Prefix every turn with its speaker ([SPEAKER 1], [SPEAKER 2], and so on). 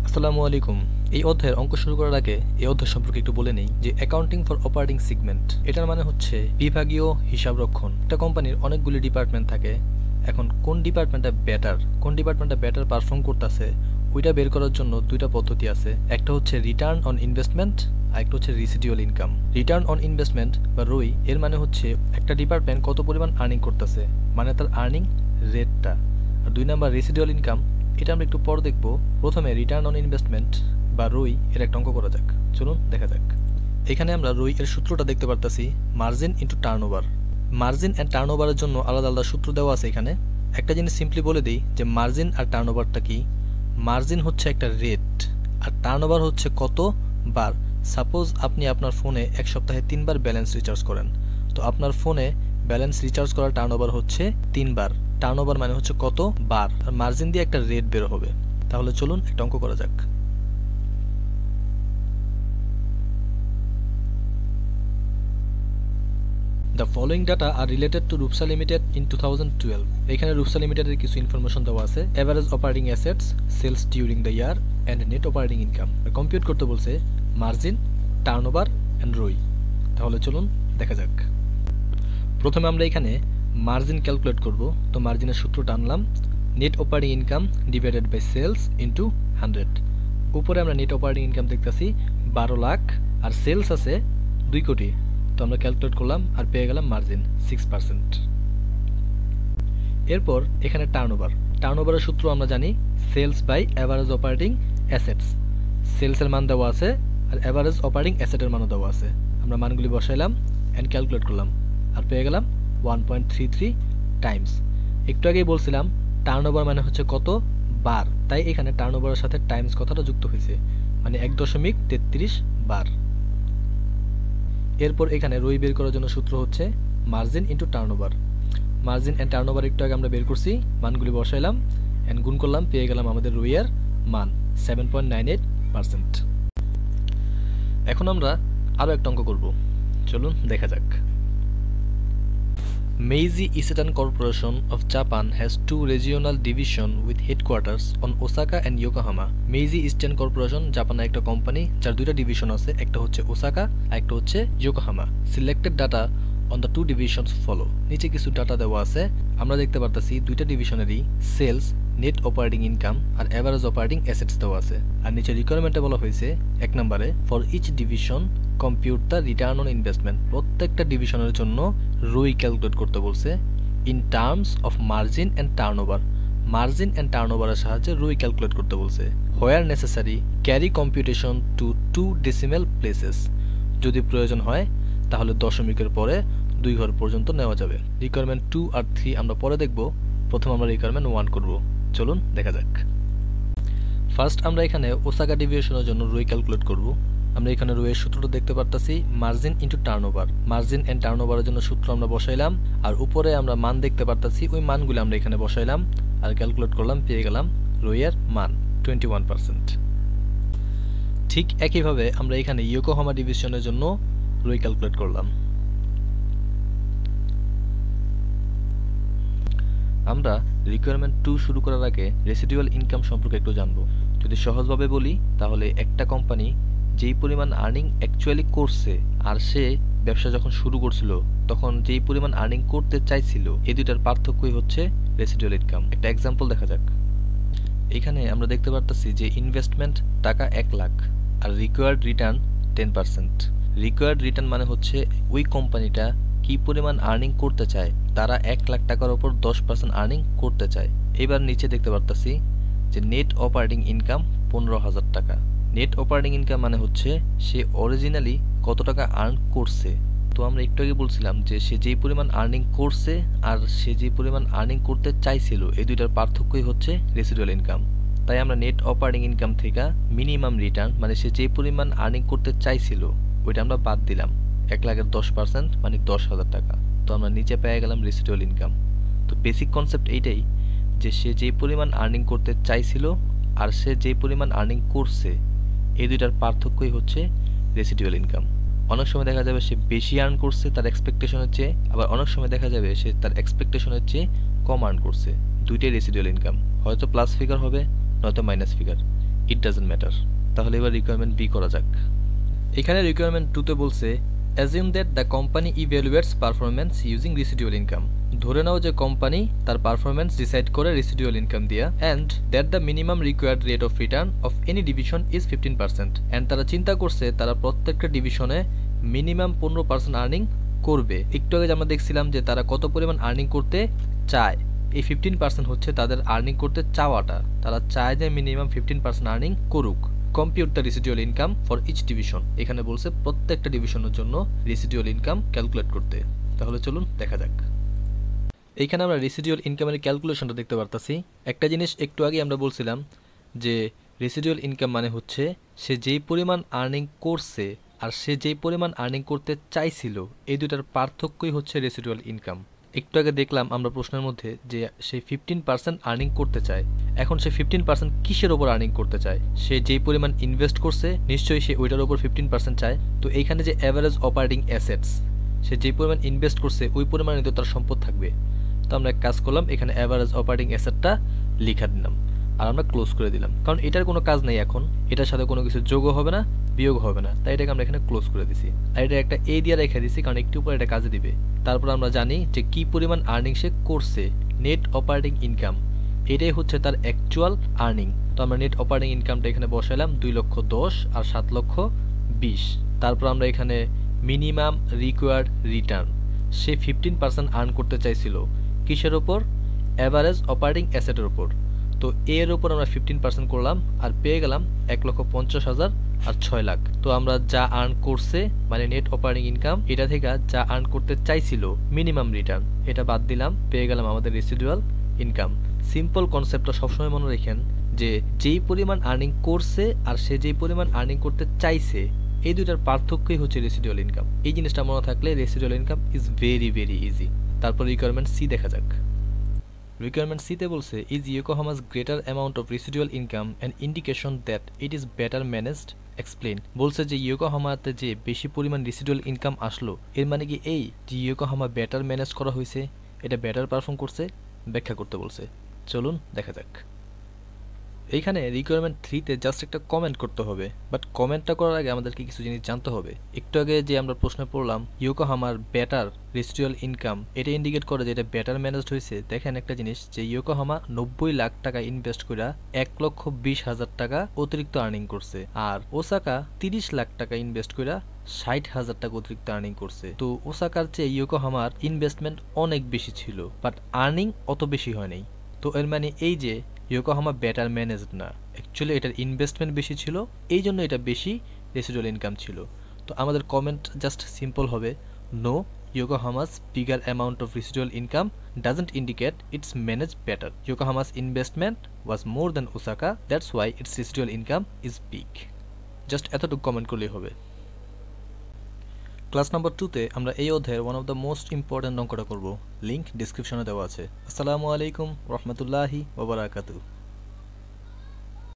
[SPEAKER 1] আসসালামু আলাইকুম। এই অধ্যায়ের অঙ্ক শুরু করার আগে এই অধ্যায় সম্পর্কে একটু বলে নেই যে অ্যাকাউন্টিং ফর অপারেটিং সেগমেন্ট এটার মানে হচ্ছে বিভাগীয় হিসাবরক্ষণ। একটা কোম্পানির অনেকগুলি ডিপার্টমেন্ট থাকে। এখন কোন ডিপার্টমেন্টটা বেটার পারফর্ম করতেছে ওইটা বের করার জন্য দুইটা পদ্ধতি আছে। একটা হচ্ছে রিটার্ন অন ইনভেস্টমেন্ট আর একটা হচ্ছে residual income. Return on investment বা রোই এর মানে হচ্ছে একটা ডিপার্টমেন্ট কত পরিমাণ আর্নিং করতেছে, মানে তার আর্নিং রেটটা। আর দুই নাম্বার রিসিডিউয়াল ইনকাম, এটা আমরা একটু পর দেখব। প্রথমে রিটার্ন অন ইনভেস্টমেন্ট বা রোই এর একটা অঙ্ক করা যাক। চলুন দেখা যাক। এখানে আমরা রোই এর সূত্রটা দেখতে পারতাছি, margin into turnover. Margin and টার্নওভারের জন্য আলাদা আলাদা সূত্র দেওয়া আছে এখানে। একটা জিনিস সিম্পলি বলে দিই যে মার্জিন আর টার্নওভারটা কি। মার্জিন হচ্ছে একটা রেট আর টার্নওভার হচ্ছে কত বার। সাপোজ আপনি আপনার ফোনে এক সপ্তাহে 3 বার ব্যালেন্স রিচার্জ করেন, তো আপনার ফোনে ব্যালেন্স রিচার্জ করার টার্নওভার হচ্ছে 3 বার। টার্নওভার মানে হচ্ছে কত বার, আর মার্জিন দিয়ে একটা রেট বের হবে। তাহলে চলুন একটা অঙ্ক করা যাক। The following data are related to Rupsa Limited in 2012. এখানে রূপসা লিমিটেডের কিছু ইনফরমেশন দেওয়া আছে। Average operating assets, sales during the year and net operating income. Compute করতে বলছে মার্জিন, টার্নওভার অ্যান্ড রোই। তাহলে চলুন দেখা যাক। প্রথমে আমরা এখানে মার্জিন ক্যালকুলেট করব। তো মার্জিনের সূত্র টানলাম, net operating income divided by sales into 100। উপরে আমরা নেট অপারেটিং ইনকাম দেখতেছি 12 লাখ আর সেলস আছে 2 কোটি। তো আমরা ক্যালকুলেট করলাম আর পেয়ে গেলাম মার্জিন 6%। এরপর এখানে টার্নওভারের সূত্র আমরা জানি sales by average operating assets. সেলসের মান দেওয়া আছে আর অ্যাভারেজ অপারেটিং অ্যাসেটের মানও দেওয়া আছে। আমরা মানগুলি বসাইলাম অ্যান্ড ক্যালকুলেট করলাম আর পেয়ে গেলাম 1.33 টাইমস। একটু আগেই বলছিলাম টার্নওভার মানে হচ্ছে কত বার, তাই এখানে টার্নওভারের সাথে টাইমস কথাটা যুক্ত হয়েছে, মানে 1.33 বার। এরপর এখানে রোই বের করার জন্য সূত্র হচ্ছে margin into turnover. Margin and turnover একটু আগে আমরা বের করছি, মানগুলি বসাইলাম অ্যান্ড গুণ করলাম, পেয়ে গেলাম আমাদের রোইয়ের মান 7.98%। এখন আমরা আরও একটা অঙ্ক করব। চলুন দেখা যাক। Meiji Isetan Corporation of Japan has 2 regional divisions with headquarters on Osaka and Yokohama. Meiji Eastern Corporation জাপানের একটা কোম্পানি যার দুইটা ডিভিশন আছে, একটা হচ্ছে ওসাকা আর একটা হচ্ছে Yokohama. Selected data on the 2 divisions follow. নিচে কিছু ডাটা দেওয়া আছে। আমরা দেখতে পারতাছি দুইটা ডিভিশনেরই সেলস, নেট অপারেটিং ইনকাম আর এভারেজ অপারেটিং অ্যাসেটস দেওয়া আছে। আর নিচে রিকোয়ারমেন্টে বলা হয়েছে 1 নম্বরে for each division compute the return on investment. প্রত্যেকটা ডিভিশনের জন্য রোই ক্যালকুলেট করতে বলছে in terms of margin and turnover. Margin and টার্নওভারের সাহায্যে রোই ক্যালকুলেট করতে বলছে। Where necessary carry computation to 2 decimal places. যদি প্রয়োজন হয় তাহলে দশমিকের পরে 2 ঘর পর্যন্ত নেওয়া যাবে। রিকোয়ারমেন্ট 2 আর 3 আমরা পরে দেখব। প্রথম আমরা রিকোয়ারমেন্ট 1 করব। চলুন দেখা যাক। ফার্স্ট আমরা এখানে ওসাকা ডিভিশনের জন্য রোই ক্যালকুলেট করব। আমরা এখানে রোয়ের সূত্রটা দেখতে পারতাছি margin into turnover. Margin and টার্নওভারের জন্য সূত্র আমরা বসাইলাম আর উপরে আমরা মান দেখতে পারতাছি, ওই মানগুলো আমরা এখানে বসাইলাম আর ক্যালকুলেট করলাম, পেয়ে গেলাম রোয়ের মান 21%। ঠিক একইভাবে আমরা এখানে ইয়োকোহামা ডিভিশনের জন্য রোই ক্যালকুলেট করলাম। আমরা রিকোয়ারমেন্ট 2 শুরু করার আগে রেসিডুয়াল ইনকাম সম্পর্কে একটু জানবো। যদি সহজভাবে বলি তাহলে একটা কোম্পানি যেই পরিমাণ আর্নিং অ্যাকচুয়ালি করছে আর সে ব্যবসা যখন শুরু করছিল তখন যেই পরিমাণ আর্নিং করতে চাইছিল, এই দুইটার পার্থক্যই হচ্ছে রেসিডুয়াল ইনকাম। একটা এক্সাম্পল দেখা যাক। এখানে আমরা দেখতে পারতেছি যে ইনভেস্টমেন্ট টাকা 1 লাখ আর রিকোয়ার্ড রিটার্ন 10%। রিকোয়ার্ড রিটার্ন মানে হচ্ছে ওই কোম্পানিটা কি পরিমাণ আর্নিং করতে চায়, তারা 1 লাখ টাকার ওপর 10% আর্নিং করতে চায়। এবার নিচে দেখতে পারতেছি যে নেট অপারেটিং ইনকাম 15,000 টাকা। নেট অপারেটিং ইনকাম মানে হচ্ছে সে অরিজিনালি কত টাকা আর্ন করছে। তো আমরা একটু আগে বলছিলাম যে সে যেই পরিমাণ আর্নিং করছে আর সে যে পরিমাণ আর্নিং করতে চাইছিল, এই দুইটার পার্থক্যই হচ্ছে রেসিডুয়াল ইনকাম। তাই আমরা নেট অপারেটিং ইনকাম থেকে মিনিমাম রিটার্ন মানে সে যে পরিমাণ আর্নিং করতে চাইছিল ওইটা আমরা বাদ দিলাম। 1 লাখের 10% মানে 10,000 টাকা। তো আমরা নিচে পেয়ে গেলাম রেসিডুয়াল ইনকাম। তো বেসিক কনসেপ্ট এইটাই যে সে যে পরিমাণ আর্নিং করতে চাইছিল আর সে যে পরিমাণ আর্নিং করছে, এই দুইটার পার্থক্যই হচ্ছে রেসিডুয়াল ইনকাম। অনেক সময় দেখা যাবে সে বেশি আর্ন করছে তার এক্সপেকটেশনের চেয়ে, আবার অনেক সময় দেখা যাবে সে তার এক্সপেকটেশনের চেয়ে কম আর্ন করছে। দুইটাই রেসিডুয়াল ইনকাম, হয়তো প্লাস ফিগার হবে নয়তো minus figure. It doesn't matter. তাহলে এবার রিকোয়ারমেন্ট বি করা যাক। এখানে রিকোয়ারমেন্ট 2তে বলছে assume that the company evaluates performance using residual income. ধরে নাও যে কোম্পানি তার পারফরমেন্স ডিসাইড করে রেসিডুয়াল ইনকাম দিয়া, and that the minimum required rate of return of any division is 15%। And তারা চিন্তা করছে তারা প্রত্যেকটা ডিভিশনে মিনিমাম 15% আর্নিং করবে। একটু আগে আমরা দেখছিলাম যে তারা কত পরিমাণ আর্নিং করতে চায়। এই 15% হচ্ছে তাদের আর্নিং করতে চাওয়াটা। তারা চায় যে মিনিমাম 15% আর্নিং করুক। Compute the residual income for each division. এখানে বলছে প্রত্যেকটা ডিভিশনের জন্য রেসিডুয়াল ইনকাম ক্যালকুলেট করতে। তাহলে চলুন দেখা যাক। এইখানে আমরা রেসিডুয়াল ইনকামের ক্যালকুলেশনটা দেখতে পারতাছি। একটা জিনিস একটু আগে আমরা বলছিলাম যে রেসিডুয়াল ইনকাম মানে হচ্ছে সে যেই পরিমাণ আর্নিং করছে আর সে যেই পরিমাণ আর্নিং করতে চাইছিল, এই দুটার পার্থক্যই হচ্ছে রেসিডুয়াল ইনকাম। একটু আগে দেখলাম আমরা প্রশ্নের মধ্যে যে সে 15% আর্নিং করতে চায়। এখন সে 15% কিসের ওপর আর্নিং করতে চায়? সে যেই পরিমাণ ইনভেস্ট করছে নিশ্চয়ই সে ওইটার ওপর 15% চায়। তো এইখানে যে অ্যাভারেজ অপারেটিং অ্যাসেটস, সে যেই পরিমাণ ইনভেস্ট করছে ওই পরিমাণে তো তার সম্পদ থাকবে। তো আমরা এক কাজ করলাম, এখানে অ্যাভারেজ অপারেটিং অ্যাসেটটা লিখা দিলাম আর আমরা ক্লোজ করে দিলাম, কারণ এটার কোনো কাজ নেই। এখন এটার সাথে কোনো কিছু যোগও হবে না, বিয়োগ হবে না, তাই এটাকে আমরা এখানে ক্লোজ করে দিছি। আর এটা একটা এ দিয়ে রেখে দিছি, কারণ একটু পরে এটা কাজে দিবে। তারপর আমরা জানি যে কি পরিমাণ আর্নিং সে করছে, নেট অপারেটিং ইনকাম, এটাই হচ্ছে তার অ্যাকচুয়াল আর্নিং। তো আমরা নেট অপারেটিং ইনকামটা এখানে বসাইলাম 2,10,000 আর 7,20,000। তারপর আমরা এখানে মিনিমাম রিকোয়ার্ড রিটার্ন, সে 15% আর্ন করতে চাইছিল কিসের ওপর? অ্যাভারেজ অপারেটিং অ্যাসেটের ওপর। তো এর ওপর আমরা 15% করলাম আর পেয়ে গেলাম 1,50,000 আর 6 লাখ। তো আমরা যা আর্ন করছে মানে নেট অপারেটিং ইনকাম, এটা থেকে যা আর্ন করতে চাইছিল মিনিমাম রিটার্ন, এটা বাদ দিলাম, পেয়ে গেলাম আমাদের রেসিডুয়াল ইনকাম। সিম্পল কনসেপ্টটা সবসময় মনে রাখেন যে যেই পরিমাণ আর্নিং করছে আর সে যেই পরিমাণ আর্নিং করতে চাইছে, এই দুইটার পার্থক্যই হচ্ছে রেসিডুয়াল ইনকাম। এই জিনিসটা মনে থাকলে residual income is very very easy. তারপর রিকোয়ারমেন্ট সি দেখা যাক। রিকোয়ারমেন্ট সিতে বলছে is Yokohama's greater amount of residual income an indication that it is better managed? Explain. বলছে যে ইয়োকোহামাতে যে বেশি পরিমাণ রেসিডুয়াল ইনকাম আসলো, এর মানে কি এই যে ইয়োকোহামা বেটার ম্যানেজ করা হয়েছে, এটা বেটার পারফর্ম করছে? ব্যাখ্যা করতে বলছে। চলুন দেখা যাক। এইখানে রিকোয়ারমেন্ট 3তে জাস্ট একটা কমেন্ট করতে হবে, বাট কমেন্টটা করার আগে আমাদেরকে কিছু জিনিস জানতে হবে। একটু আগে যে আমরা প্রশ্নে পড়লাম ইয়োকোহামার বেটার রেসিডুয়াল ইনকাম, এটা ইন্ডিকেট করে যে এটা বেটার ম্যানেজড হয়েছে। দেখেন একটা জিনিস, যে ইয়োকোহামা 90 লাখ টাকা ইনভেস্ট করে 1,20,000 টাকা অতিরিক্ত আর্নিং করছে, আর ওসাকা 30 লাখ টাকা ইনভেস্ট করে 60,000 টাকা অতিরিক্ত আর্নিং করছে। তো ওসাকার চেয়ে ইয়োকোহামার ইনভেস্টমেন্ট অনেক বেশি ছিল, বাট আর্নিং অত বেশি হয় নাই। তো এর মানে এই যে ইয়োকোহামা বেটার ম্যানেজড না, অ্যাকচুয়ালি এটার ইনভেস্টমেন্ট বেশি ছিল, এই জন্য এটা বেশি রেসিডুয়াল ইনকাম ছিল। তো আমাদের কমেন্ট জাস্ট সিম্পল হবে, no, Yokohama's bigger amount of residual income doesn't indicate it's manage better. Yokohama's investment was more than Osaka, that's why it's residual income is big. Just এতটুকু comment করলেই হবে। Class number 2তে আমরা এই অধ্যায়ের one of the most important অঙ্কটা করব। Link ডিসক্রিপশনে দেওয়া আছে। আসসালামু আলাইকুম রহমতুল্লাহি ওয়া বারাকাতুহু।